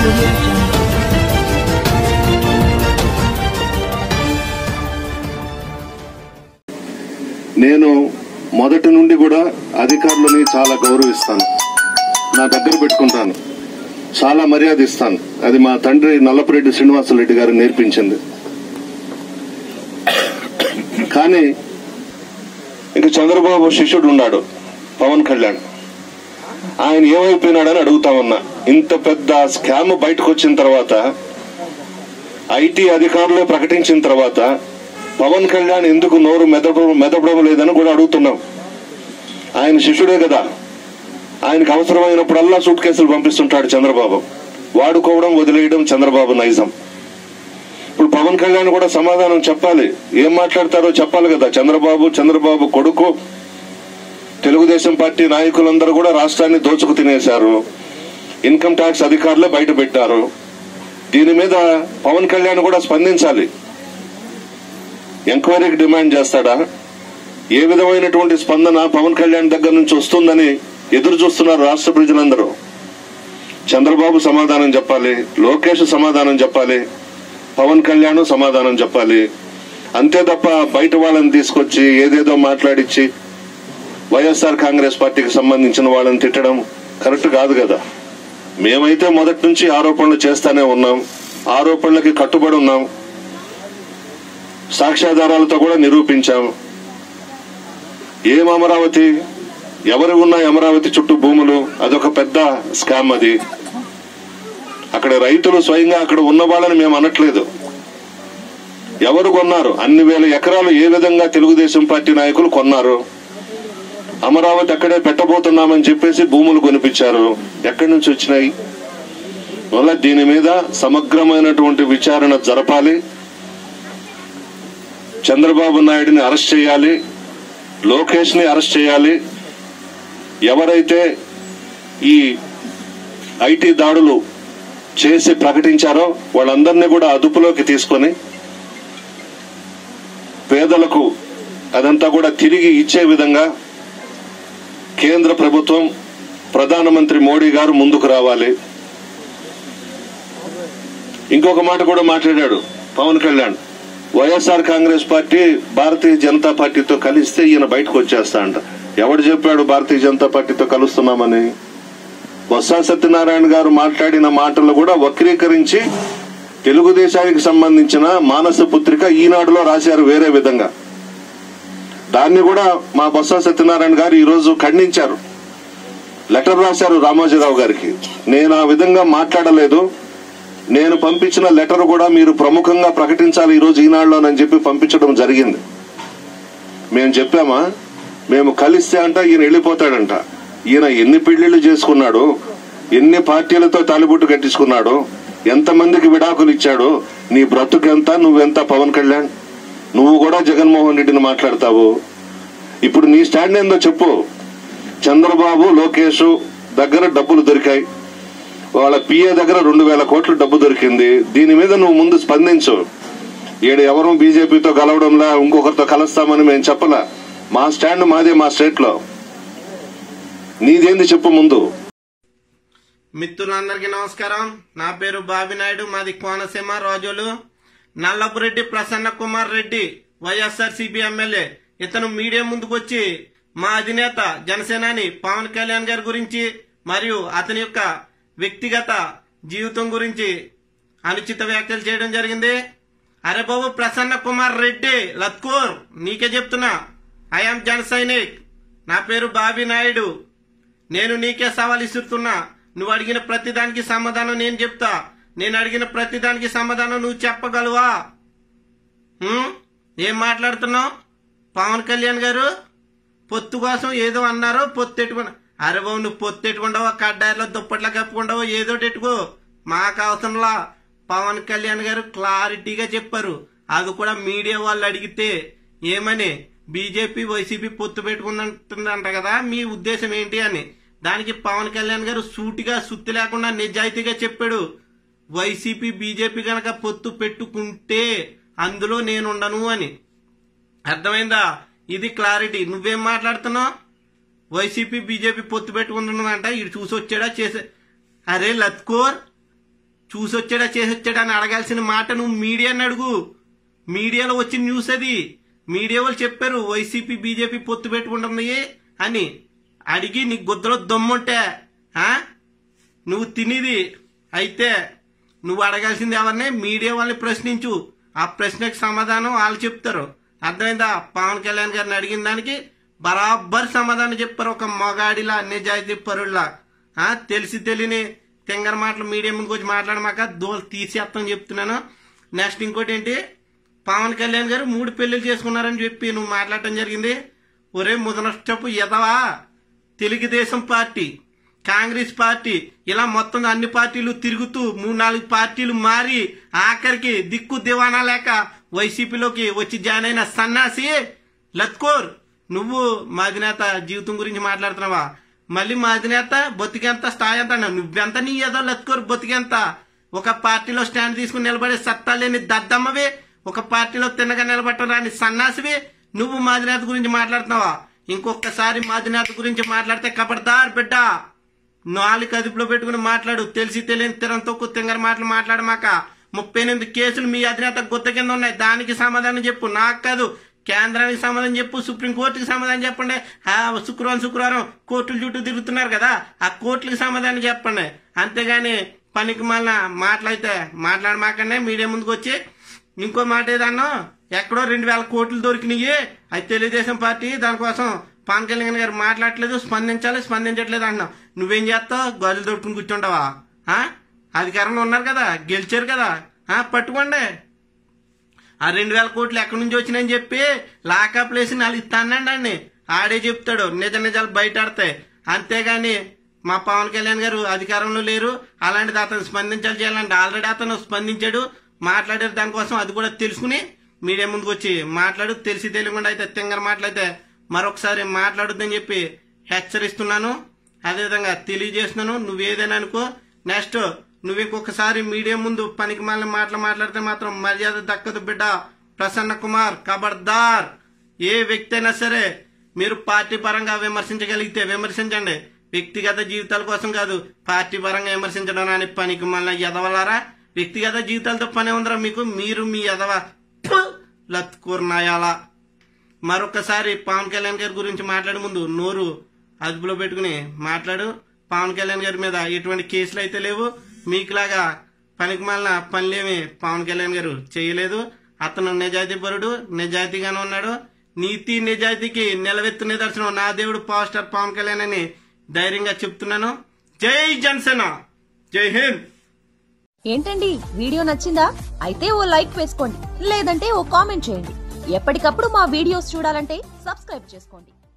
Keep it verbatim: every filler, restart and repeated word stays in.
నేను మొదటి నుండి కూడా అధికారులని చాలా గౌరవిస్తాను, నా దగ్గర పెట్టుకుంటాను, చాలా మర్యాద ఇస్తాను. అది మా తండ్రి నల్లపురెడ్డి శ్రీనివాసరెడ్డి గారు నేర్పించింది. కానీ ఇంక చంద్రబాబు శిష్యుడు ఉన్నాడు పవన్ కళ్యాణ్, ఆయన ఏమైపోయినాడని అడుగుతా ఉన్నా. ఇంత పెద్ద స్కామ్ బయటకు వచ్చిన తర్వాత, ఐటీ అధికారులే ప్రకటించిన తర్వాత పవన్ కళ్యాణ్ ఎందుకు నోరు మెదపడం మెదపడం లేదని కూడా అడుగుతున్నాం. ఆయన శిష్యుడే కదా, ఆయనకు అవసరమైనప్పుడల్లా సూట్ కేసులు పంపిస్తుంటాడు చంద్రబాబు. వాడుకోవడం వదిలేయడం చంద్రబాబు నైజం. ఇప్పుడు పవన్ కళ్యాణ్ కూడా సమాధానం చెప్పాలి, ఏం మాట్లాడతారో చెప్పాలి కదా. చంద్రబాబు చంద్రబాబు కొడుకు తెలుగుదేశం పార్టీ నాయకులందరూ కూడా రాష్ట్రాన్ని దోచుకు తినేశారు, ఇన్కమ్ ట్యాక్స్ అధికారులే బయట పెట్టారు. దీని మీద పవన్ కళ్యాణ్ కూడా స్పందించాలి. ఎంక్వైరీకి డిమాండ్ చేస్తాడా? ఏ విధమైనటువంటి స్పందన పవన్ కళ్యాణ్ దగ్గర నుంచి వస్తుందని ఎదురు చూస్తున్నారు రాష్ట్ర ప్రజలందరూ. చంద్రబాబు సమాధానం చెప్పాలి, లోకేష్ సమాధానం చెప్పాలి, పవన్ కళ్యాణ్ సమాధానం చెప్పాలి. అంతే తప్ప బయట వాళ్ళని తీసుకొచ్చి ఏదేదో మాట్లాడించి వైఎస్ఆర్ కాంగ్రెస్ పార్టీకి సంబంధించిన వాళ్ళని తిట్టడం కరెక్ట్ కాదు కదా. మేమైతే మొదటి నుంచి ఆరోపణలు చేస్తానే ఉన్నాం, ఆరోపణలకి కట్టుబడి ఉన్నాం, సాక్ష్యాధారాలతో కూడా నిరూపించాం. ఏం అమరావతి, ఎవరు ఉన్నాయి అమరావతి చుట్టూ భూములు? అదొక పెద్ద స్కామ్. అది అక్కడ రైతులు స్వయంగా అక్కడ ఉన్న వాళ్ళని మేము అనట్లేదు. ఎవరు కొన్నారు? అన్ని వేల ఎకరాలు ఏ విధంగా తెలుగుదేశం పార్టీ నాయకులు కొన్నారు? అమరావతి అక్కడే పెట్టబోతున్నామని చెప్పేసి భూములు కొనిపించారు. ఎక్కడి నుంచి వచ్చినాయి? వల్ల దీని మీద సమగ్రమైనటువంటి విచారణ జరపాలి. చంద్రబాబు నాయుడిని అరెస్ట్ చేయాలి, లోకేష్ ని అరెస్ట్ చేయాలి. ఎవరైతే ఈ ఐటీ దాడులు చేసి ప్రకటించారో వాళ్ళందరినీ కూడా అదుపులోకి తీసుకొని పేదలకు అదంతా కూడా తిరిగి ఇచ్చే విధంగా కేంద్ర ప్రభుత్వం, ప్రధానమంత్రి మోడీ గారు ముందుకు రావాలి. ఇంకొక మాట కూడా మాట్లాడాడు పవన్ కళ్యాణ్, వైఎస్ఆర్ కాంగ్రెస్ పార్టీ భారతీయ జనతా పార్టీతో కలిస్తే ఈయన బయటకు వచ్చేస్తా అంట. ఎవడు చెప్పాడు భారతీయ జనతా పార్టీతో కలుస్తున్నామని? బొత్స సత్యనారాయణ గారు మాట్లాడిన మాటలు కూడా వక్రీకరించి తెలుగుదేశానికి సంబంధించిన మానస పుత్రిక ఈనాడులో రాశారు వేరే విధంగా. దాన్ని కూడా మా బొత్స సత్యనారాయణ గారు ఈ రోజు ఖండించారు, లెటర్ రాశారు రామోజీరావు గారికి. నేను ఆ విధంగా మాట్లాడలేదు, నేను పంపించిన లెటర్ కూడా మీరు ప్రముఖంగా ప్రకటించాలి ఈ రోజు ఈనాడులోనని చెప్పి పంపించడం జరిగింది. మేము చెప్పామా? మేము కలిస్తే అంట ఈయన వెళ్ళిపోతాడంట. ఈయన ఎన్ని పెళ్లిళ్లు చేసుకున్నాడు, ఎన్ని పార్టీలతో తాలిబొట్టు కట్టించుకున్నాడు, ఎంతమందికి విడాకులు ఇచ్చాడు? నీ బ్రతుకెంత, నువ్వెంత పవన్ కళ్యాణ్? నువ్వు కూడా జగన్మోహన్ రెడ్డిని మాట్లాడతావు. ఇప్పుడు నీ స్టాండ్ ఏందో చెప్పు. చంద్రబాబు లోకేష్ దగ్గర డబ్బులు దొరికాయి, వాళ్ళ పిఏ దగ్గర రెండు వేల కోట్ల డబ్బు దొరికింది. దీని మీద నువ్వు ముందు స్పందించు. ఈడ ఎవరు బీజేపీతో కలవడంలా, ఇంకొకరితో కలుస్తామని మేము చెప్పలా. మా స్టాండ్ మాదే, మా స్టేట్ లో. నీదేంది చెప్పు ముందు. మిత్రులందరికీ నమస్కారం. నా పేరు బాబినాయుడు, మాది కోనసీమ రాజోలు. Nallapureddy Prasanna Kumar Reddy YSR CP MLA. ఇతను మీడియా ముందుకు వచ్చి మా అధినేత జనసేనాని పవన్ కళ్యాణ్ గారి గురించి మరియు అతని యొక్క వ్యక్తిగత జీవితం గురించి అనుచిత వ్యాఖ్యలు చేయడం జరిగింది. అరే బాబు ప్రసన్న కుమార్ రెడ్డి లత్కూర్, నీకే చెప్తున్నా, ఐఎమ్ జన సైనిక్. నా పేరు బాబీ నాయుడు. నేను నీకే సవాల్ ఇస్తున్నా. నువ్వు అడిగిన ప్రతిదానికి సమాధానం నేను చెప్తా. నేను అడిగిన ప్రతిదానికి సమాధానం నువ్వు చెప్పగలవా? ఏం మాట్లాడుతున్నావు? పవన్ కళ్యాణ్ గారు పొత్తు కోసం ఏదో అన్నారు, పొత్తు ఎట్టుకున్నా. అరే బాబు నువ్వు పొత్తు ఎట్టుకుంటావో, కడ్డాయిలో దుప్పట్లా కప్పుకుంటావో, ఏదో ఎట్టుకో, మాకు అవసరంలా. పవన్ కళ్యాణ్ గారు క్లారిటీగా చెప్పారు. అది కూడా మీడియా వాళ్ళు అడిగితే ఏమని, బీజేపీ వైసీపీ పొత్తు పెట్టుకుంటుందంట కదా, మీ ఉద్దేశం ఏంటి అని. దానికి పవన్ కళ్యాణ్ గారు సూటిగా సుత్తి లేకుండా నిజాయితీగా చెప్పాడు, వైసీపీ బీజేపీ గనక పొత్తు పెట్టుకుంటే అందులో నేనుండను అని. అర్థమైందా? ఇది క్లారిటీ. నువ్వేం మాట్లాడుతున్నావు? వైసీపీ బీజేపీ పొత్తు పెట్టుకుంటున్నదంట, ఇటు చూసి వచ్చాడా చేసే. అరే లత్కోర్, చూసొచ్చాడా చేసొచ్చాడా అని అడగాల్సిన మాట నువ్వు మీడియాని అడుగు. మీడియాలో వచ్చిన న్యూస్ అది. మీడియా వాళ్ళు చెప్పారు వైసీపీ బీజేపీ పొత్తు పెట్టుకుంటుంది అని. అడిగి నీ గుద్దలో దమ్ముంటే నువ్వు తినేది అయితే నువ్వు అడగాల్సింది ఎవరిని? మీడియా వాళ్ళని ప్రశ్నించు. ఆ ప్రశ్నకి సమాధానం వాళ్ళు చెప్తారు. అర్థమైందా? పవన్ కళ్యాణ్ గారిని అడిగిన దానికి బరాబర్ సమాధానం చెప్పారు. ఒక మొగాడిలా నిజాయితీ పరుడులా. తెలిసి తెలియని తెంగర మాటలు మీడియా ముందుకు వచ్చి మాట్లాడమాక దోలు తీసేస్తామని చెప్తున్నాను. నెక్స్ట్ ఇంకోటి ఏంటి, పవన్ కళ్యాణ్ గారు మూడు పెళ్లిళ్ళు చేసుకున్నారని చెప్పి నువ్వు మాట్లాడటం జరిగింది. ఒరే ముదనష్టపు ఎదవా, తెలుగుదేశం పార్టీ, కాంగ్రెస్ పార్టీ ఇలా మొత్తం అన్ని పార్టీలు తిరుగుతూ మూడు నాలుగు పార్టీలు మారి ఆఖరికి దిక్కు దివానా లేక వైసీపీలోకి వచ్చి జాయిన్ అయిన సన్నాసి లత్కోర్, నువ్వు మా అధినేత జీవితం గురించి మాట్లాడుతున్నావా? మళ్ళీ మా అధినేత బతికెంత స్థాయి ఎంత? నువ్వెంత నీ ఏదో లత్కోర్ బతికెంత? ఒక పార్టీలో స్టాండ్ తీసుకుని నిలబడే సత్తా లేని దద్దమ్మవి, ఒక పార్టీలో తిన్నగా నిలబట్టం రాని సన్నాసివి నువ్వు మా అధినేత గురించి మాట్లాడుతున్నావా? ఇంకొకసారి మా అధినేత గురించి మాట్లాడితే కబడ్దార్ బిడ్డ, నాలుగు అదుపులో పెట్టుకుని మాట్లాడు. తెలిసి తెలియని తిరంతో తింగర మాటలు మాట్లాడమాక. ముప్పై ఎనిమిది కేసులు మీ అధినేత గుత్త కింద ఉన్నాయి. దానికి సమాధానం చెప్పు, నాకు కాదు. కేంద్రానికి సమాధానం చెప్పు, సుప్రీంకోర్టుకి సమాధానం చెప్పండి. ఆ శుక్రవారం శుక్రవారం కోర్టుల చుట్టూ తిరుగుతున్నారు కదా, ఆ కోర్టులకు సమాధానం చెప్పండి. అంతేగాని పనికి మళ్ళా మాటలైతే మాట్లాడమాకండి. మీడియా ముందుకు వచ్చి ఇంకో మాట ఏదన్నా ఎక్కడో రెండు వేల కోట్లు దొరికినాయి, అది తెలుగుదేశం పార్టీ, దానికోసం పవన్ కళ్యాణ్ గారు మాట్లాడలేదు, స్పందించాలి, స్పందించట్లేదు అంటున్నావు. నువ్వేం చేస్తావు? గొర్రెలు దొరుకుని కూర్చుంటావా? అధికారంలో ఉన్నారు కదా, గెలిచారు కదా, పట్టుకోండి. ఆ రెండు వేల కోట్లు ఎక్కడి నుంచి వచ్చినాయని చెప్పి లాకప్ లేసి నాలుగు తన్నండి అండి. ఆడే చెప్తాడు నిజ నిజాలు బయట ఆడతాయి. అంతేగాని మా పవన్ కళ్యాణ్ గారు అధికారంలో లేరు, అలాంటిది అతను స్పందించాలి చేయాలంటే ఆల్రెడీ అతను స్పందించాడు, మాట్లాడారు. దానికోసం అది కూడా తెలుసుకుని మీడియా ముందుకు వచ్చి మాట్లాడు. తెలిసి తెలియకుండా అయితే తింగర మాటలైతే మరొకసారి మాట్లాడుద్దని చెప్పి హెచ్చరిస్తున్నాను. అదేవిధంగా తెలియజేస్తున్నాను. నువ్వేదైనా అనుకో. నెక్స్ట్ నువ్వు ఇంకొకసారి మీడియా ముందు పనికి మాలిన మాటలు మాట్లాడితే మాత్రం మర్యాద దక్కదు బిడ్డ. ప్రసన్న కుమార్ ఖబర్దార్. ఏ వ్యక్తి అయినా సరే మీరు పార్టీ పరంగా విమర్శించగలిగితే విమర్శించండి, వ్యక్తిగత జీవితాల కోసం కాదు. పార్టీ పరంగా విమర్శించడం అని పనికి మాలిన ఎదవలారా. వ్యక్తిగత జీవితాలతో పని ఉందరా మీకు? మీరు మీ ఎదవ లత్కూర్నాయాల. మరొకసారి పవన్ కళ్యాణ్ గారి గురించి మాట్లాడే ముందు నోరు అదుపులో పెట్టుకుని మాట్లాడు. పవన్ కళ్యాణ్ గారి మీద ఎటువంటి కేసులు అయితే లేవు. మీకులాగా పనికి మాలిన పనులేమి పవన్ కళ్యాణ్ గారు చేయలేదు. అతను నిజాయితీ పరుడు, నిజాయితీగానే ఉన్నాడు. నీతి నిజాయితీకి నిలవెత్తు నిదర్శనం నా దేవుడు పవర్ స్టార్ పవన్ కళ్యాణ్ అని ధైర్యంగా చెప్తున్నాను. జై జనసేన, జై హింద్. ఏంటండి వీడియో నచ్చిందా? అయితే ఓ లైక్ వేసుకోండి, లేదంటే ఓ కామెంట్ చేయండి. ఎప్పటికప్పుడు మా వీడియోస్ చూడాలంటే సబ్స్క్రైబ్ చేసుకోండి.